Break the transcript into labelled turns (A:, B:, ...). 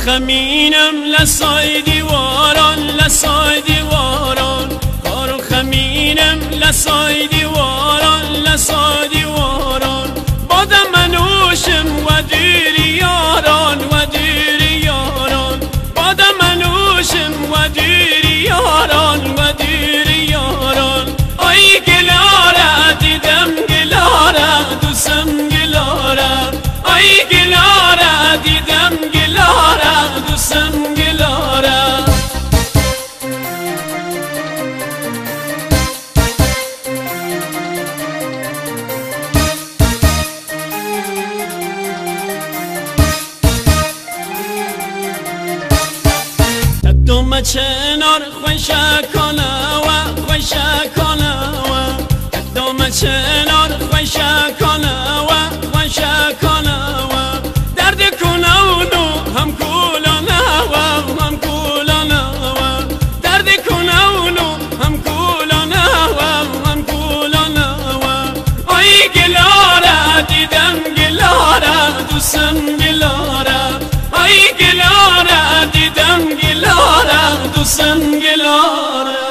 A: خمینم لسای دیواران لسای دیواران کارو خمینم لسای دیواران لسای دیواران بادم منوشم و دیری یاران و دیری یاران بادم منوشم و دیری یاران و دیری یاران آی گلاره دیدم گلاره دوستم گلاره آی گلاره دیدم گلاره دوستم گلاره دوم چنار خوشه کنه و خوشه کنه و دوم چنار خوشه کنه و خوشه کنه و درد کنه اونو هم کولانه و هم کولانه و درد کنه اونو هم کولانه و هم کولانه و آی گلاره دیدم گلاره دوستم گلاره آی گلاره دیدم گلاره دوستم گلاره